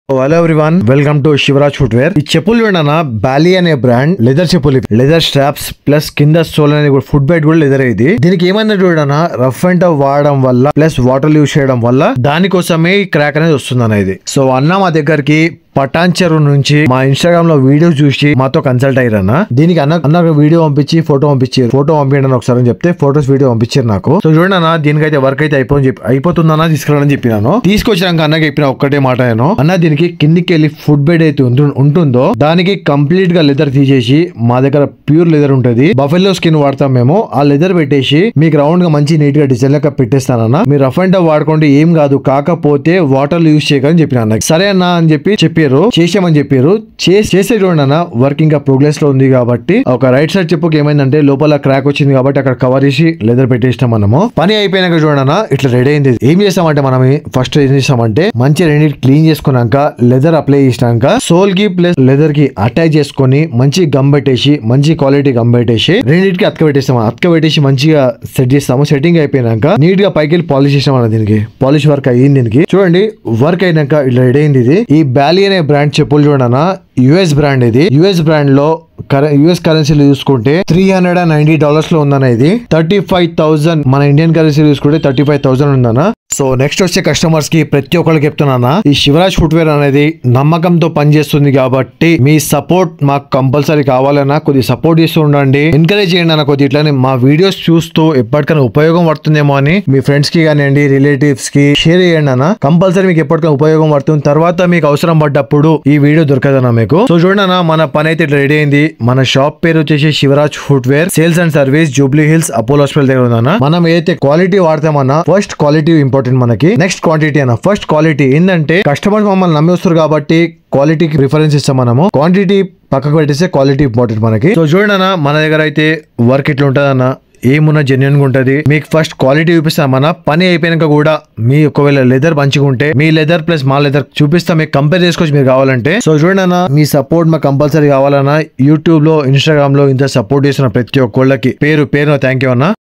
Hello everyone, welcome to Shivraj footwear. ఈ చెప్పులు చూడనా, బాలీ అనే బ్రాండ్ లెదర్ చెప్పులు. లెదర్ స్ట్రాప్స్ ప్లస్ కింద సోల్ అనే ఫుట్ బైట్ కూడా లెదర్. ఇది దీనికి ఏమైనా చూడనా, రఫ్ అండ్ టఫ్ వాడడం వల్ల ప్లస్ వాటర్ యూజ్ చేయడం వల్ల దానికోసమే ఈ క్రాక్ అనేది వస్తుంది అనేది. సో అన్న మా దగ్గరికి పటాన్ చెరువు నుంచి మా ఇన్స్టాగ్రామ్ లో వీడియో చూసి మాతో కన్సల్ట్ అయ్యారన్న. దీనికి అన్న వీడియో పంపించి ఫోటో పంపించండి ఒకసారి అని చెప్తే ఫోటోస్ వీడియో పంపించారు నాకు. సో చూడండి అన్న, దీనికైతే వర్క్ అయితే అయిపోతుందన్నా తీసుకురాని చెప్పినాను. తీసుకొచ్చినాక అన్నకి చెప్పిన ఒక్కటే మాట అన్న, దీనికి కిందికి వెళ్ళి ఫుట్ బెడ్ అయితే ఉంటుందో దానికి కంప్లీట్ గా లెదర్ తీసేసి, మా దగ్గర ప్యూర్ లెదర్ ఉంటది, బఫెల్లో స్కిన్ వాడతాం మేము. ఆ లెదర్ పెట్టేసి మీకు రౌండ్ గా మంచి నీట్ గా డిజైన్ లెక్క పెట్టేస్తానన్న. మీరు రఫ్ అండ్ టఫ్ వాడుకోండి, ఏం కాదు, కాకపోతే వాటర్ యూజ్ చేయకని చెప్పిన అన్న. సరే అన్న అని చెప్పారు, చేసామని చెప్పారు. చేసే చూడండి అన్న, వర్క్ ఇంకా ప్రోగ్రెస్ లో ఉంది కాబట్టి ఒక రైట్ సైడ్ చెప్పుకి ఏమైందంటే లోపల క్రాక్ వచ్చింది కాబట్టి అక్కడ కవర్ చేసి లెదర్ పెట్టేసినాం మనము. పని అయిపోయినాక చూడండి అన్న, ఇట్లా రెడీ అయింది. ఏం చేస్తామంటే మనం ఫస్ట్ ఏం చేస్తామంటే మంచి రెండింటి క్లీన్ చేసుకున్నాక లెదర్ అప్లై చేసినాక సోల్ కి ప్లస్ లెదర్ కి అటాచ్ చేసుకుని మంచి గమ్ పెట్టేసి, మంచి క్వాలిటీ గమ్ పెట్టేసి రెండింటికి అతకబెట్టేసి మంచిగా సెట్ చేస్తాము. సెట్టింగ్ అయిపోయినాక నీట్ గా పైకి వెళ్ళి పాలిష్ చేసాం అన్న. దీనికి పాలిష్ వర్క్ అయ్యింది. దీనికి చూడండి వర్క్ అయినాక ఇట్లా రెడీ అయింది. ఇది ఈ బాలీ అనే బ్రాండ్ చెప్పులు చూడనా, యుఎస్ బ్రాండ్. ఇది యుఎస్ బ్రాండ్ లో యుఎస్ కరెన్సీలో చూసుకుంటే $390 లో ఉందన్న. ఇది 35,000 మన ఇండియన్ కరెన్సీ చూసుకుంటే 35,000 ఉందన్న. సో నెక్స్ట్ వచ్చే కస్టమర్స్ కి ప్రతి ఒక్కరికి చెప్తున్నా, ఈ శివరాజ్ ఫుట్వేర్ అనేది నమ్మకంతో పనిచేస్తుంది కాబట్టి మీ సపోర్ట్ మాకు కంపల్సరీ కావాలన్నా కొద్ది సపోర్ట్ చేస్తూ ఉండండి, ఎంకరేజ్ చేయండి అన్న. కొద్ది ఇట్లానే మా వీడియోస్ చూస్తూ ఎప్పటికైనా ఉపయోగం పడుతుందేమో అని మీ ఫ్రెండ్స్ కి కానివ్వండి, రిలేటివ్స్ కి షేర్ చేయండి అన్న. కంపల్సరీ మీకు ఎప్పటికైనా ఉపయోగం పడుతుంది. తర్వాత మీకు అవసరం పడ్డప్పుడు ఈ వీడియో దొరకదన్నా మీకు. సో చూడండి అన్న, మన పని అయితే ఇట్లా రెడీ అయింది. మన షాప్ పేరు వచ్చేసి Shivraj footwear sales and service, Jubilee Hills, Apollo hospital దగ్గర ఉందన్న. మనం ఏదైతే క్వాలిటీ వాడతామన్నా, ఫస్ట్ క్వాలిటీ ఇంపార్టెంట్ మనకి, నెక్స్ట్ క్వాంటిటీ అన్న. ఫస్ట్ క్వాలిటీ ఏంటంటే కస్టమర్స్ మమ్మల్ని నమ్మి వస్తారు కాబట్టి క్వాలిటీకి ప్రిఫరెన్స్ ఇస్తాం మనము. క్వాంటిటీ పక్కకు పెట్టేస్తే క్వాలిటీ ఇంపార్టెంట్ మనకి. సో చూడండి అన్న, మన దగ్గర అయితే వర్క్ ఇట్లా ఉంటది అన్న, ఏమున్నా జెన్యున్ గా ఉంటది. మీకు ఫస్ట్ క్వాలిటీ చూపిస్తాం. మన పని అయిపోయినాక కూడా మీ ఒకవేళ లెదర్ మంచిగా ఉంటే మీ లెదర్ ప్లస్ మా లెదర్ చూపిస్తాం, మీకు కంపేర్ చేసుకోవచ్చు మీరు కావాలంటే. సో చూడండి అన్న, మీ సపోర్ట్ మాకు కంపల్సరీ కావాలన్నా. యూట్యూబ్ లో, ఇన్స్టాగ్రామ్ లో ఇంత సపోర్ట్ చేసిన ప్రతి ఒక్కళ్ళకి పేరు థ్యాంక్ యూ అన్న.